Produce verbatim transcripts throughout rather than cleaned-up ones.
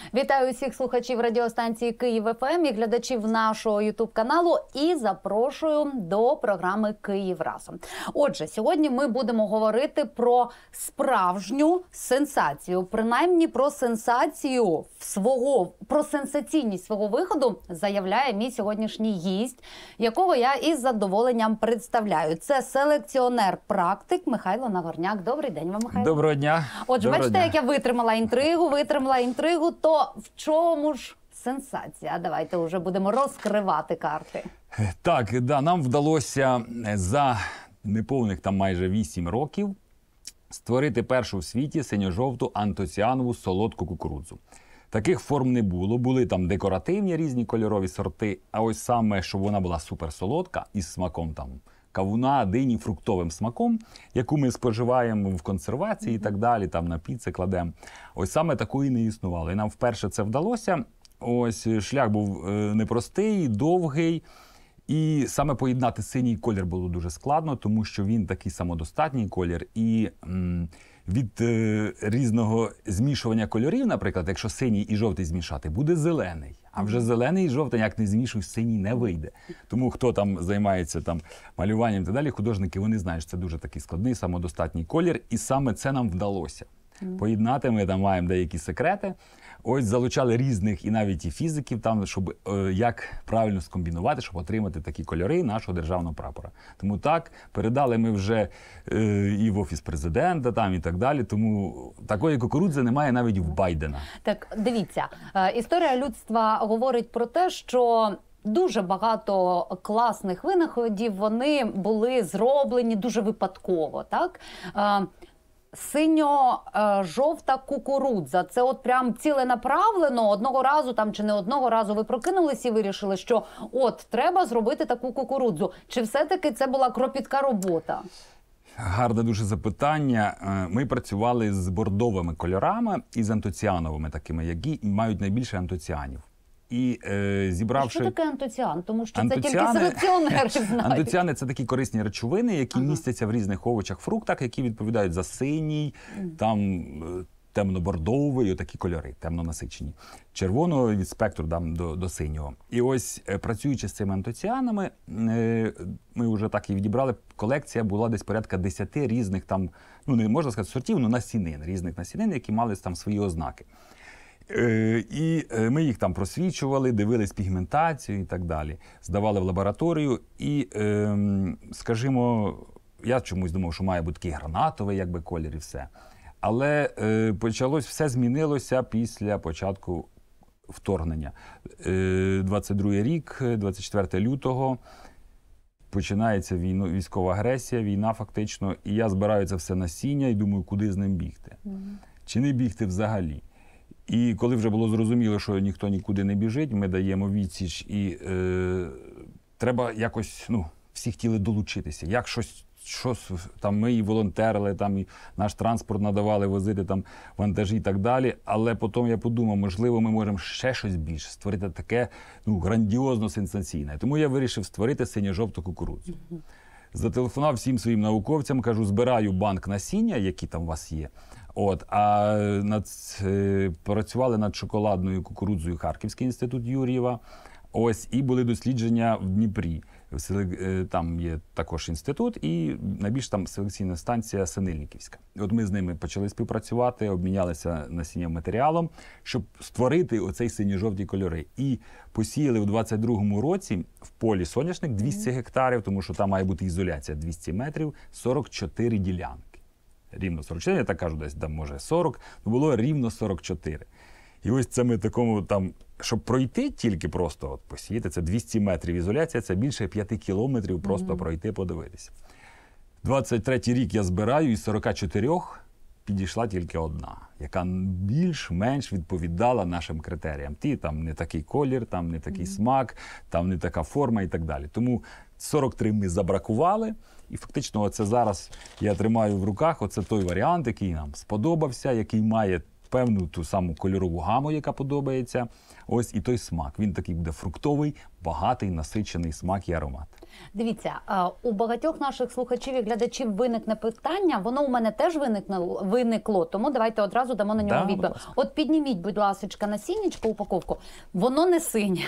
Вітаю усіх слухачів радіостанції Київ еф ем і глядачів нашого ютуб-каналу і запрошую до програми «Київ разом». Отже, сьогодні ми будемо говорити про справжню сенсацію, принаймні про сенсацію свого, про сенсаційність свого виходу заявляє мій сьогоднішній гість, якого я із задоволенням представляю. Це селекціонер-практик Михайло Нагорняк. Добрий день вам, Михайло. Доброго дня. Отже, Доброго бачите, дня. як я витримала інтригу, витримала інтригу, то в чому ж сенсація? Давайте вже будемо розкривати карти. Так, да, нам вдалося за неповних там майже вісім років створити першу в світі синьо-жовту антоціанову солодку кукурудзу. Таких форм не було, були там декоративні різні кольорові сорти, а ось саме, щоб вона була суперсолодка із смаком там кавуна, дині, фруктовим смаком, яку ми споживаємо в консервації і так далі, там на піци кладемо. Ось саме такої не існувало. І нам вперше це вдалося. Ось шлях був непростий, довгий. І саме поєднати синій колір було дуже складно, тому що він такий самодостатній колір. І м, від е, різного змішування кольорів, наприклад, якщо синій і жовтий змішати, буде зелений. А вже зелений і жовтий, як не змішуй, синій не вийде. Тому хто там займається там малюванням і так далі, художники, вони знають, що це дуже такий складний, самодостатній колір. І саме це нам вдалося. Поєднати, ми там маємо деякі секрети. Ось залучали різних і навіть і фізиків, там, щоб е, як правильно скомбінувати, щоб отримати такі кольори нашого державного прапора. Тому так, передали ми вже е, і в Офіс президента, там, і так далі. Тому такої кукурудзи немає навіть в Байдена. Так, дивіться, е, історія людства говорить про те, що дуже багато класних винаходів, вони були зроблені дуже випадково, так? Е, Синьо-жовта кукурудза. Це от прям ціленаправлено одного разу там чи не одного разу ви прокинулись і вирішили, що от треба зробити таку кукурудзу. Чи все-таки це була кропітка робота? Гарне дуже запитання. Ми працювали з бордовими кольорами і з антоціановими такими, які мають найбільше антоціанів. І е, зібравши... Що таке антоціан? Тому що Антоціани... це тільки селекціонери знають. Антоціани – це такі корисні речовини, які ага. містяться в різних овочах, фруктах, які відповідають за синій, mm. там темно-бордовий, отакі кольори, темно-насичені. Червоного від спектру там, до, до синього. І ось, працюючи з цими антоціанами, ми вже так і відібрали, колекція була десь порядка десяти різних там, ну не можна сказати сортів, але насінин, різних насінин, які мали там свої ознаки. І ми їх там просвічували, дивились пігментацію і так далі. Здавали в лабораторію і, скажімо, я чомусь думав, що має бути такий гранатовий якби колір і все. Але почалось, все змінилося після початку вторгнення. двадцять другий рік, двадцять четвертого лютого, починається війна, військова агресія, війна фактично, і я збираю це все насіння і думаю, куди з ним бігти. Mm-hmm. Чи не бігти взагалі? І коли вже було зрозуміло, що ніхто нікуди не біжить, ми даємо відсіч, і е, треба якось, ну, всі хотіли долучитися. Як щось, щось там ми і волонтерили, там і наш транспорт надавали возити там вантажі і так далі. Але потім я подумав, можливо, ми можемо ще щось більше створити таке, ну, грандіозно сенсаційне. Тому я вирішив створити синьо-жовту кукурудзу. Зателефонував всім своїм науковцям, кажу, збираю банк насіння, які там у вас є. От, а над, е, працювали над шоколадною кукурудзою Харківський інститут Юр'єва. Ось, і були дослідження в Дніпрі. Е, там є також інститут і найбільш там селекційна станція Синельниківська. От ми з ними почали співпрацювати, обмінялися насінням матеріалом, щоб створити оцей синьо-жовті кольори. І посіяли в двадцять другому році в полі соняшник двісті гектарів, тому що там має бути ізоляція двісті метрів, сорок чотири ділянки. Рівно сорок чотири, я так кажу, десь там може сорок, було рівно сорок чотири. І ось це ми такому там, щоб пройти тільки просто от посіяти, це двісті метрів ізоляція, це більше п'яти кілометрів просто mm-hmm. пройти, подивитися. двадцять третій рік я збираю, із сорока чотирьох підійшла тільки одна, яка більш-менш відповідала нашим критеріям. Ті, там не такий колір, там не такий mm-hmm. смак, там не така форма і так далі. Тому сорок три ми забракували. І фактично оце зараз я тримаю в руках, оце той варіант, який нам сподобався, який має певну ту саму кольорову гаму, яка подобається. Ось і той смак. Він такий буде фруктовий, багатий, насичений смак і аромат. Дивіться, у багатьох наших слухачів і глядачів виникне питання, воно у мене теж виникнуло, виникло, тому давайте одразу дамо на нього Да, відповідь. От підніміть, будь ласка, насіннячко, упаковку. Воно не синє.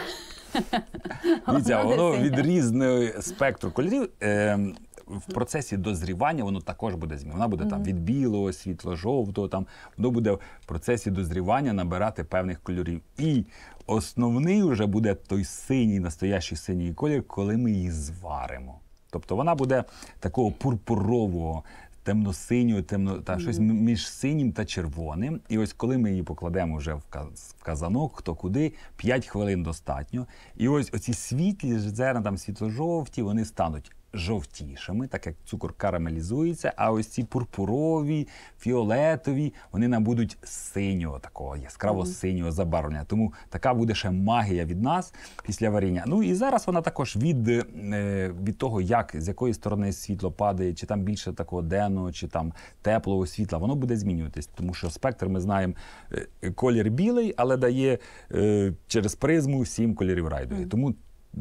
Дивіться, Воно не воно синє. від різного спектру кольорів. Е, в процесі дозрівання воно також буде змінено. Вона буде там від білого, світло-жовтого, там воно буде в процесі дозрівання набирати певних кольорів. І основний вже буде той синій, настоящий синій колір, коли ми її зваримо. Тобто вона буде такого пурпурового, темно-синього, темно, та щось між синім та червоним. І ось коли ми її покладемо вже в каз- в казанок, хто куди, п'ять хвилин достатньо. І ось оці світлі зерна, там світло-жовті, вони стануть жовтішими, так як цукор карамелізується, а ось ці пурпурові, фіолетові, вони набудуть синього, такого яскраво-синього забарвлення. Тому така буде ще магія від нас після варіння. Ну і зараз вона також від, е, від того, як, з якої сторони світло падає, чи там більше такого денного, чи там теплого світла, воно буде змінюватись. Тому що спектр, ми знаємо, е, колір білий, але дає е, через призму сім кольорів райдуги. Тому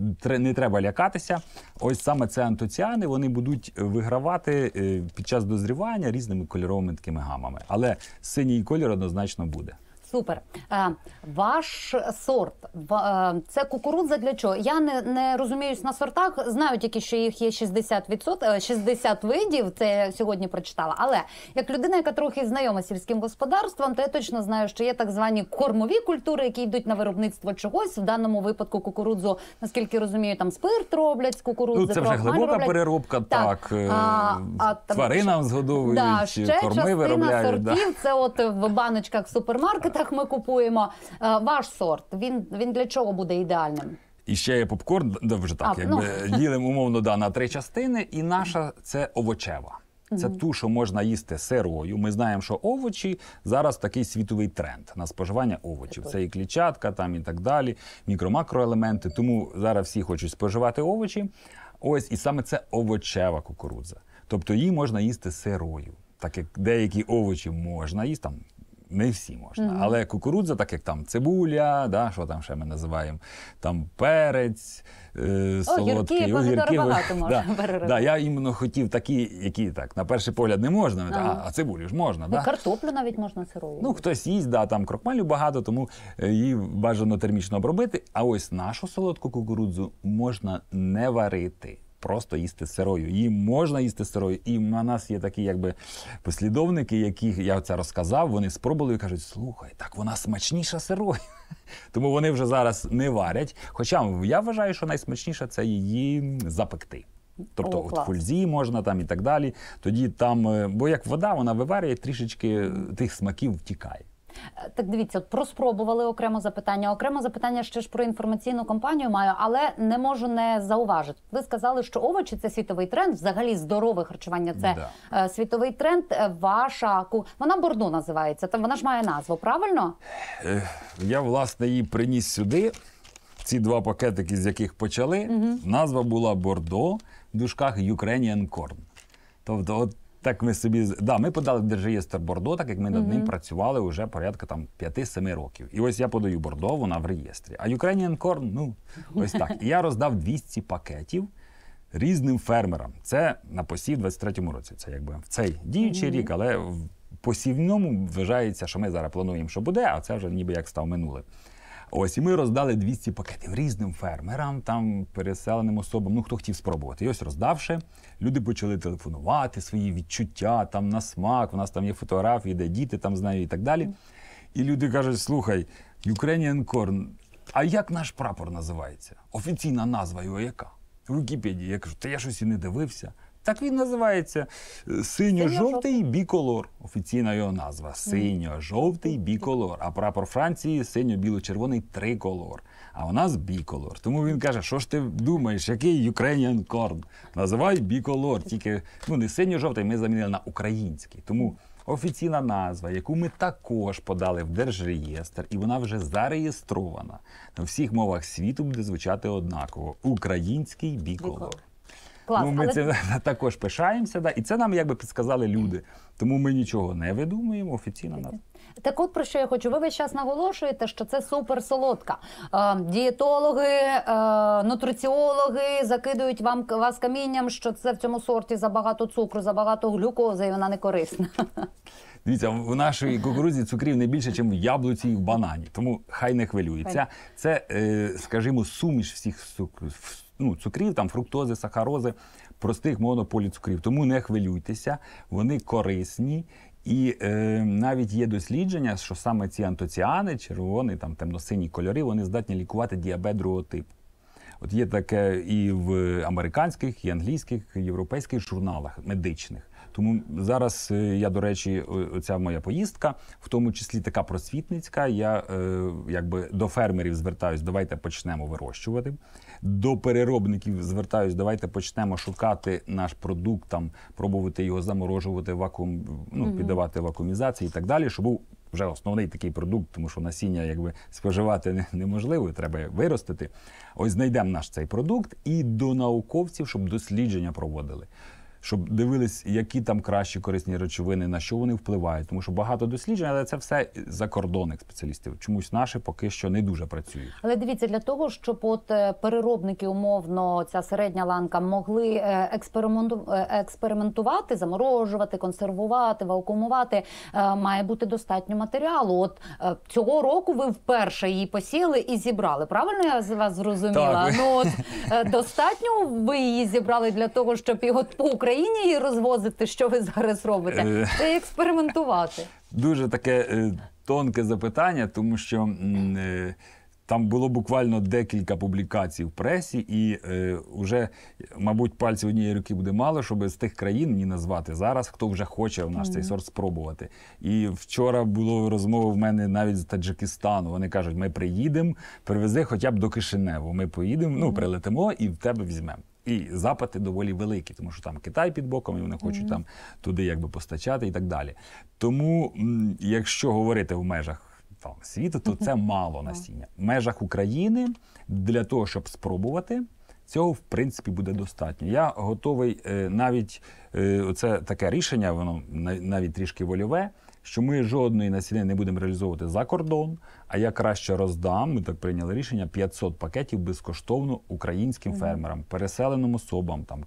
не треба лякатися. Ось саме це антоціани, вони будуть вигравати е, під час дозрівання різними кольоровими такими гамами. Але синій колір однозначно буде. Супер. Е, ваш сорт, ва- е, це кукурудза для чого? Я не, не розуміюсь на сортах, знаю тільки, що їх є шістдесят відсотків, шістдесят видів, це я сьогодні прочитала. Але як людина, яка трохи знайома з сільським господарством, то я точно знаю, що є так звані кормові культури, які йдуть на виробництво чогось. В даному випадку кукурудзу, наскільки розумію, там спирт роблять з кукурудзи. Ну, це вже крохмаль глибока роблять. переробка, так. Так, е, а- а там тваринам згодовують, Да, ще корми частина виробляють. Да. сортів, це от в баночках в супермаркетах ми купуємо. Е, Ваш сорт, він, він для чого буде ідеальним? І ще є попкорн, да, вже так, А, якби ну. ділимо умовно да, на три частини, і наша це овочева. Це ту, що можна їсти сирою. Ми знаємо, що овочі зараз такий світовий тренд на споживання овочів. Це і клітчатка, там і так далі, мікро-макроелементи. Тому зараз всі хочуть споживати овочі. Ось, і саме це овочева кукурудза. Тобто її можна їсти сирою. Так як деякі овочі можна їсти, там не всі можна. Mm-hmm. Але кукурудза, так як там цибуля, да, що там ще ми називаємо, там перець, е, солодкий, огірки, багато можна да, переробити. да, я іменно хотів такі, які так, на перший погляд не можна, Ага. а, а цибулю ж можна. Ну, Да? картоплю навіть можна сирою. Ну, хтось їсть, да, там крохмалю багато, тому е, її бажано термічно обробити. А ось нашу солодку кукурудзу можна не варити. Просто їсти сирою. Її можна їсти сирою. І на нас є такі якби послідовники, яких я це розказав, вони спробували і кажуть, слухай, так вона смачніша сирою. Тому вони вже зараз не варять. Хоча я вважаю, що найсмачніше це її запекти. Тобто О, от клас. фользі можна там і так далі. Тоді там, е, бо як вода, вона виварює, трішечки тих смаків втікає. Так дивіться, от про спробували окремо запитання. Окремо запитання ще ж про інформаційну кампанію маю, але не можу не зауважити. Ви сказали, що овочі – це світовий тренд, взагалі здорове харчування – це Да. е, світовий тренд. Е, Ваша, ку- вона бордо називається, та вона ж має назву, правильно? Е, Я, власне, її приніс сюди. Ці два пакетики, з яких почали, угу. Назва була Бордо, в дужках Ukrainian Corn. Тобто, от так ми собі... Да, ми подали в Держреєстр Бордо, так як ми над ним працювали вже порядка там п'ять-сім років. І ось я подаю Бордо, вона в реєстрі. А Ukrainian Corn, ну, ось так. І я роздав двісті пакетів різним фермерам. Це на посів в двадцять третьому році. Це якби в цей діючий рік, але в посівному вважається, що ми зараз плануємо, що буде, а це вже ніби як став минуле. Ось, і ми роздали двісті пакетів різним фермерам, там, переселеним особам, ну, хто хотів спробувати. І ось роздавши, люди почали телефонувати, свої відчуття, там, на смак, у нас там є фотографії, де діти там знають і так далі. І люди кажуть, слухай, Ukrainian Corn, а як наш прапор називається? Офіційна назва його яка? В Вікіпедії. Я кажу, та я щось і не дивився. Так він називається синьо-жовтий біколор. Офіційна його назва. Синьо-жовтий біколор. А прапор Франції синьо-біло-червоний триколор. А у нас біколор. Тому він каже, що ж ти думаєш, який Ukrainian Corn? Називай біколор. Тільки, ну, не синьо-жовтий, ми замінили на український. Тому офіційна назва, яку ми також подали в Держреєстр, і вона вже зареєстрована. На всіх мовах світу буде звучати однаково. Український біколор. Клас, Ну, ми але... це також пишаємося, да? І це нам якби підсказали люди. Тому ми нічого не видумуємо, офіційна назва. Так от про що я хочу. Ви весь час наголошуєте, що це суперсолодка. Е, дієтологи, е, нутриціологи закидують вам вас камінням, що це в цьому сорті забагато цукру, забагато глюкози, і вона не корисна. Дивіться, в нашій кукурудзі цукрів не більше, ніж в яблуці і в банані. Тому хай не хвилюється. Це, е, скажімо, суміш всіх цукрів, ну, цукрів, там, фруктози, сахарози, простих монополіцукрів. Тому не хвилюйтеся, вони корисні. І е, навіть є дослідження, що саме ці антоціани, червоний, там, темно-синій кольори, вони здатні лікувати діабет другого типу. От є таке і в американських, і англійських, і європейських журналах медичних. Тому зараз я, до речі, оця моя поїздка, в тому числі така просвітницька, я е, якби до фермерів звертаюсь, давайте почнемо вирощувати. До переробників звертаюсь, давайте почнемо шукати наш продукт, там, пробувати його заморожувати, вакуум, ну, mm-hmm. піддавати вакуумізації і так далі, щоб був вже основний такий продукт, тому що насіння якби споживати неможливо, треба виростити. Ось знайдемо наш цей продукт і до науковців, щоб дослідження проводили. Щоб дивились, які там кращі корисні речовини, на що вони впливають. Тому що багато досліджень, але це все закордонних спеціалістів. Чомусь наші поки що не дуже працюють. Але дивіться, для того, щоб от переробники, умовно, ця середня ланка, могли експерименту... експериментувати, заморожувати, консервувати, вакуумувати, має бути достатньо матеріалу. От цього року ви вперше її посіяли і зібрали. Правильно я з вас зрозуміла? Так. Ну, от, достатньо ви її зібрали для того, щоб його по Україні її розвозити, що ви зараз робите? Це експериментувати. Дуже таке е, тонке запитання, тому що е, там було буквально декілька публікацій в пресі, і е, вже, мабуть, пальців однієї руки буде мало, щоб з тих країн мені назвати зараз, хто вже хоче в наш mm-hmm. цей сорт спробувати. І вчора було розмова в мене навіть з Таджикистану. Вони кажуть, ми приїдемо, привези хоча б до Кишиневу. Ми поїдемо, mm-hmm. ну, прилетимо і в тебе візьмемо. І запити доволі великі, тому що там Китай під боком, і вони хочуть mm-hmm. там туди якби постачати і так далі. Тому, якщо говорити в межах там, світу, то це мало насіння. В межах України для того, щоб спробувати, цього, в принципі, буде достатньо. Я готовий навіть, оце таке рішення, воно навіть трішки вольове, що ми жодної насіння не будемо реалізовувати за кордон, а я краще роздам, ми так прийняли рішення, п'ятсот пакетів безкоштовно українським mm-hmm. фермерам, переселеним особам, там,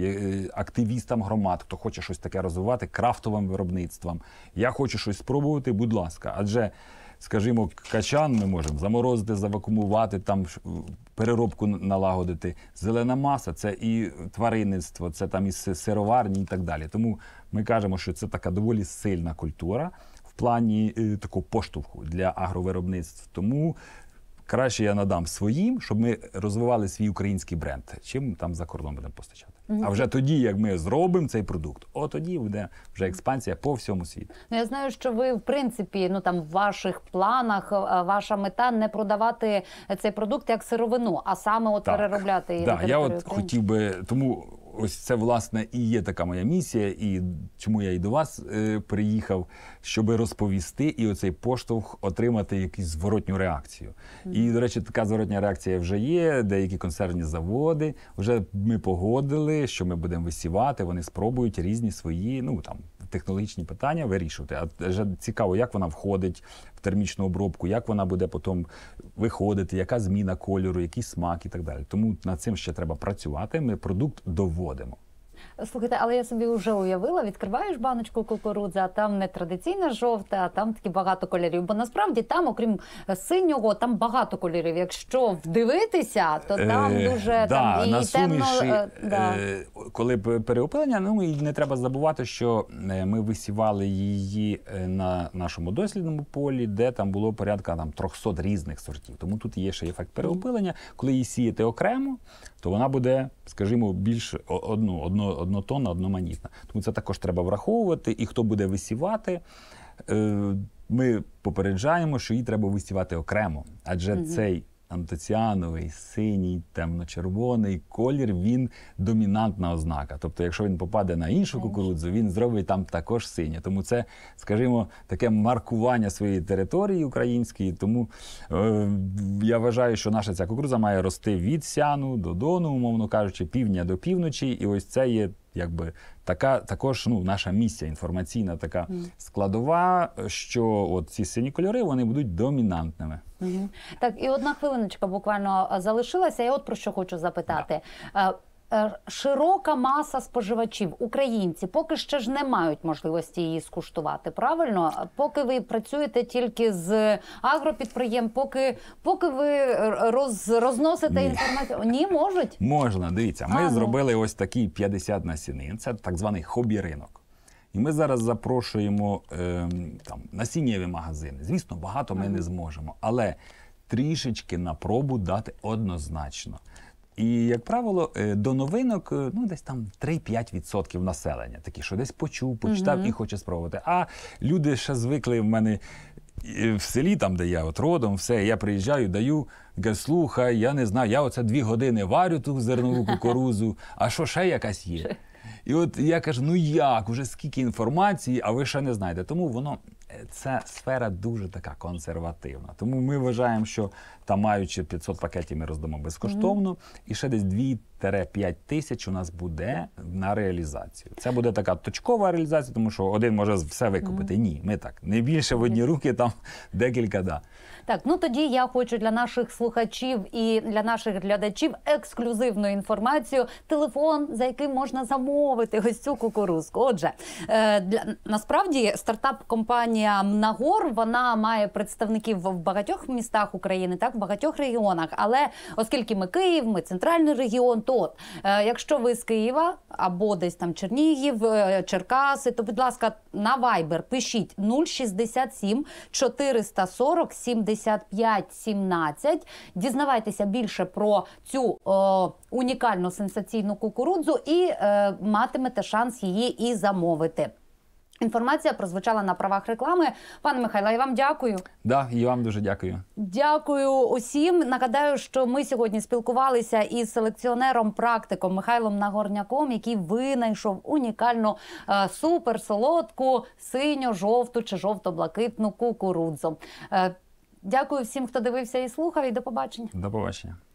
активістам громад, хто хоче щось таке розвивати, крафтовим виробництвом. Я хочу щось спробувати, будь ласка. Адже, скажімо, качан ми можемо заморозити, завакуумувати, там переробку налагодити. Зелена маса – це і тваринництво, це там і сироварні і так далі. Тому ми кажемо, що це така доволі сильна культура в плані е, такого поштовху для агровиробництв. Тому краще я надам своїм, щоб ми розвивали свій український бренд, чим там за кордон будемо постачати. Mm-hmm. А вже тоді, як ми зробимо цей продукт, от тоді буде вже експансія по всьому світу. Ну, я знаю, що ви, в принципі, ну там в ваших планах, ваша мета не продавати цей продукт як сировину, а саме от так. переробляти її. Так, я от хотів би, тому ось це, власне, і є така моя місія, і чому я і до вас е, приїхав, щоб розповісти і оцей поштовх отримати якусь зворотню реакцію. Mm-hmm. І, до речі, така зворотня реакція вже є, деякі консервні заводи, вже ми погодили, що ми будемо висівати, вони спробують різні свої, ну, там, технологічні питання вирішувати. А вже цікаво, як вона входить в термічну обробку, як вона буде потім виходити, яка зміна кольору, який смак і так далі. Тому над цим ще треба працювати, ми продукт доводимо. Слухайте, але я собі вже уявила, відкриваєш баночку кукурудзи, а там не традиційна жовта, а там такі багато кольорів. Бо насправді там, окрім синього, там багато кольорів. Якщо вдивитися, то там е, дуже да, там, і і темно... Суміші, е, да. е, коли переопилення, ну і не треба забувати, що ми висівали її на нашому дослідному полі, де там було порядка там, триста різних сортів. Тому тут є ще ефект переопилення. Коли її сіяти окремо, то вона буде, скажімо, більш одну, одно, однотонна, одноманітна. Тому це також треба враховувати. І хто буде висівати, ми попереджаємо, що її треба висівати окремо. Адже mm-hmm. цей антоціановий, синій, темно-червоний колір, він домінантна ознака. Тобто, якщо він попаде на іншу кукурудзу, він зробить там також синє. Тому це, скажімо, таке маркування своєї території української. Тому е, я вважаю, що наша ця кукурудза має рости від Сяну до Дону, умовно кажучи, півдня до півночі. І ось це є якби така також ну, наша місія інформаційна така складова, що от ці сині кольори, вони будуть домінантними. Угу. Так, і одна хвилиночка буквально залишилася. Я от про що хочу запитати. Да. Широка маса споживачів, українці, поки ще ж не мають можливості її скуштувати, правильно? Поки ви працюєте тільки з агропідприємств, поки, поки ви роз, розносите Ні. інформацію. Ні, можуть? Можна, дивіться. Ми а, зробили ну. ось такі п'ятдесят насінин, це так званий хобі-ринок. І ми зараз запрошуємо е, там, насіннєві магазини. Звісно, багато ми ага. не зможемо, але трішечки на пробу дати однозначно. І, як правило, до новинок ну, десь там три-п'ять відсотків населення. Такі, що десь почув, почитав uh-huh. і хоче спробувати. А люди ще звикли в мене в селі, там, де я от родом, все, я приїжджаю, даю, кажу, слухай, я не знаю, я оце дві години варю ту зернову кукурудзу, а що ще якась є? І от я кажу, ну як, уже скільки інформації, а ви ще не знаєте. Тому воно, ця сфера дуже така консервативна. Тому ми вважаємо, що там маючи п'ятсот пакетів ми роздамо безкоштовно, mm-hmm. і ще десь дві-п'ять тисяч у нас буде на реалізацію. Це буде така точкова реалізація, тому що один може все викупити. Mm-hmm. Ні, ми так, не більше в одні руки, там декілька, да. Так, ну тоді я хочу для наших слухачів і для наших глядачів ексклюзивну інформацію. Телефон, за яким можна замовити ось цю кукурузку. Отже, е, для, насправді стартап-компанія «Мнагор», вона має представників в багатьох містах України, так, в багатьох регіонах. Але оскільки ми Київ, ми центральний регіон, то от, е, якщо ви з Києва або десь там Чернігів, е, Черкаси, то, будь ласка, на Viber пишіть нуль шістдесят сім чотириста сорок сімдесят п'ять сімнадцять. Дізнавайтеся більше про цю о, унікальну сенсаційну кукурудзу і е, матимете шанс її і замовити. Інформація прозвучала на правах реклами. Пане Михайло, я вам дякую. Да, і вам дуже дякую. Дякую усім. Нагадаю, що ми сьогодні спілкувалися із селекціонером-практиком Михайлом Нагорняком, який винайшов унікальну е, суперсолодку синьо-жовту чи жовто-блакитну кукурудзу. Е, Дякую всім, хто дивився і слухав, і до побачення. До побачення.